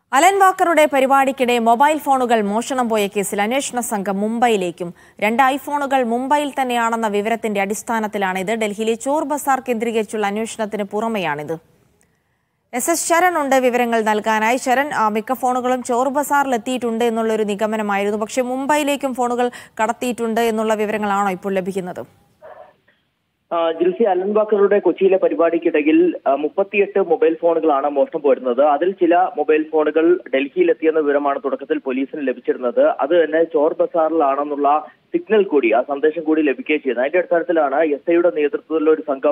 Allen വാക്കറുടെ പരിപാടിക്കിടെ mobile ഫോണുകൾ മോഷണം പോയ കേസിൽ അന്വേഷണ സംഘം മുംബൈയിലേക്കും 2 ഐഫോണുകൾ മുംബൈയിൽ തന്നെയാണെന്ന വിവരത്തിന്റെ അടിസ്ഥാനത്തിലാണിത്. ഡൽഹിയിലെ ചോർ ബസാർ കേന്ദ്രീകരിച്ചുള്ള അന്വേഷണത്തിന് പുറമെയാണിത്. എസ് ശരൺ ഉണ്ട് വിവരങ്ങൾ നൽകാനായി. ശരൺ, മിക്ക ഫോണുകളും ചോർ ബസാറിൽ എത്തിയിട്ടുണ്ട് എന്നുള്ളൊരു നിഗമനമായിരുന്നു. പക്ഷേ മുംബൈയിലേക്കും ഫോണുകൾ കടത്തിയിട്ടുണ്ട് എന്നുള്ള വിവരങ്ങളാണോ ഇപ്പോൾ ലഭിക്കുന്നത്? ജിൽസി, അലൻ വാക്കറുടെ കൊച്ചിയിലെ പരിപാടിക്കിടയിൽ 38 മൊബൈൽ ഫോണുകളാണ് മോഷണം പോയിരുന്നത്. അതിൽ ചില മൊബൈൽ ഫോണുകൾ ഡൽഹിയിലെത്തിയെന്ന വിവരമാണ് തുടക്കത്തിൽ പോലീസിന് ലഭിച്ചിരുന്നത്. അത് തന്നെ ചോർ ബസാറിലാണെന്നുള്ള സിഗ്നൽ കൂടി, ആ സന്ദേശം കൂടി ലഭിക്കുകയും ചെയ്യുന്നത്. അതിന്റെ അടിസ്ഥാനത്തിലാണ് എസ്ഐയുടെ നേതൃത്വത്തിലുള്ള ഒരു സംഘം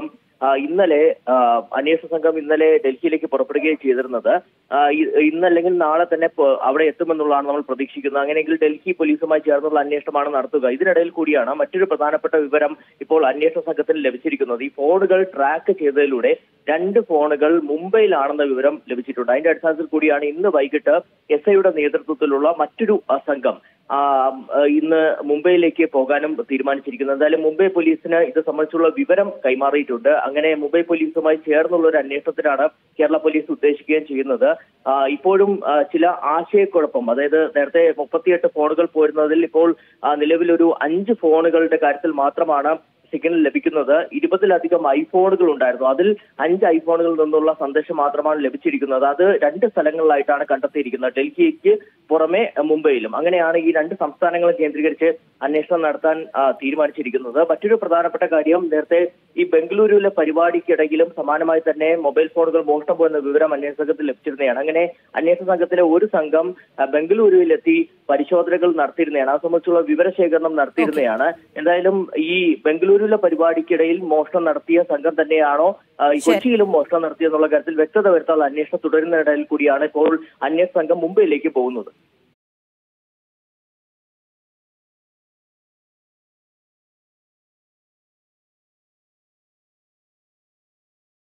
അന്വേഷണ സംഘം ഇന്നലെ ഡൽഹിയിലേക്ക് പുറപ്പെടുകയും ചെയ്തിരുന്നത്. ഇന്നല്ലെങ്കിൽ നാളെ തന്നെ അവിടെ എത്തുമെന്നുള്ളതാണ് നമ്മൾ പ്രതീക്ഷിക്കുന്നത്. അങ്ങനെയെങ്കിൽ ഡൽഹി പോലീസുമായി ചേർന്നുള്ള അന്വേഷണമാണ് നടത്തുക. ഇതിനിടയിൽ കൂടിയാണ് മറ്റൊരു പ്രധാനപ്പെട്ട വിവരം ഇപ്പോൾ അന്വേഷണ സംഘത്തിന് ലഭിച്ചിരിക്കുന്നത്. ഈ ഫോണുകൾ ട്രാക്ക് ചെയ്തതിലൂടെ 2 ഫോണുകൾ മുംബൈയിലാണെന്ന വിവരം ലഭിച്ചിട്ടുണ്ട്. അതിന്റെ അടിസ്ഥാനത്തിൽ കൂടിയാണ് ഇന്ന് വൈകിട്ട് എസ്ഐയുടെ നേതൃത്വത്തിലുള്ള മറ്റൊരു സംഘം ഇന്ന് മുംബൈയിലേക്ക് പോകാനും തീരുമാനിച്ചിരിക്കുന്നത്. എന്തായാലും മുംബൈ പോലീസിന് ഇത് സംബന്ധിച്ചുള്ള വിവരം കൈമാറിയിട്ടുണ്ട്. അങ്ങനെ മുംബൈ പോലീസുമായി ചേർന്നുള്ള ഒരു അന്വേഷണത്തിനാണ് കേരള പോലീസ് ഉദ്ദേശിക്കുകയും ചെയ്യുന്നത്. ഇപ്പോഴും ചില ആശയക്കുഴപ്പം, അതായത് നേരത്തെ 38 ഫോണുകൾ പോരുന്നതിൽ ഇപ്പോൾ നിലവിലൊരു 5 ഫോണുകളുടെ കാര്യത്തിൽ മാത്രമാണ് സിഗ്നൽ ലഭിക്കുന്നത്. 20-ലധികം ഐഫോണുകൾ ഉണ്ടായിരുന്നു. അതിൽ 5 ഐഫോണുകളിൽ നിന്നുള്ള സന്ദേശം മാത്രമാണ് ലഭിച്ചിരിക്കുന്നത്. അത് 2 സ്ഥലങ്ങളിലായിട്ടാണ് കണ്ടെത്തിയിരിക്കുന്നത്, ഡൽഹിക്ക് പുറമെ മുംബൈയിലും. അങ്ങനെയാണ് ഈ 2 സംസ്ഥാനങ്ങളും കേന്ദ്രീകരിച്ച് അന്വേഷണം നടത്താൻ തീരുമാനിച്ചിരിക്കുന്നത്. മറ്റൊരു പ്രധാനപ്പെട്ട കാര്യം, നേരത്തെ ഈ ബംഗളൂരുവിലെ പരിപാടിക്കിടയിലും സമാനമായി തന്നെ മൊബൈൽ ഫോണുകൾ മോഷണം പോയെന്ന വിവരം അന്വേഷണ സംഘത്തിൽ ലഭിച്ചിരുന്നതാണ്. അങ്ങനെ അന്വേഷണ സംഘത്തിലെ ഒരു സംഘം ബംഗളൂരുവിലെത്തി പരിശോധനകൾ നടത്തിയിരുന്നതാണ്. അത് സംബന്ധിച്ചുള്ള വിവരശേഖരണം നടത്തിയിരുന്നതാണ്. എന്തായാലും ഈ ബംഗളൂരുവിലെ പരിപാടിക്കിടയിൽ മോഷണം നടത്തിയ സംഘം തന്നെയാണോ കൊച്ചിയിലും മോഷണം നടത്തിയെന്നുള്ള കാര്യത്തിൽ വ്യക്തത വരുത്താനുള്ള അന്വേഷണം തുടരുന്നതിനിടയിൽ കൂടിയാണ് ഇപ്പോൾ അന്വേഷണ സംഘം മുംബൈയിലേക്ക് പോകുന്നത്.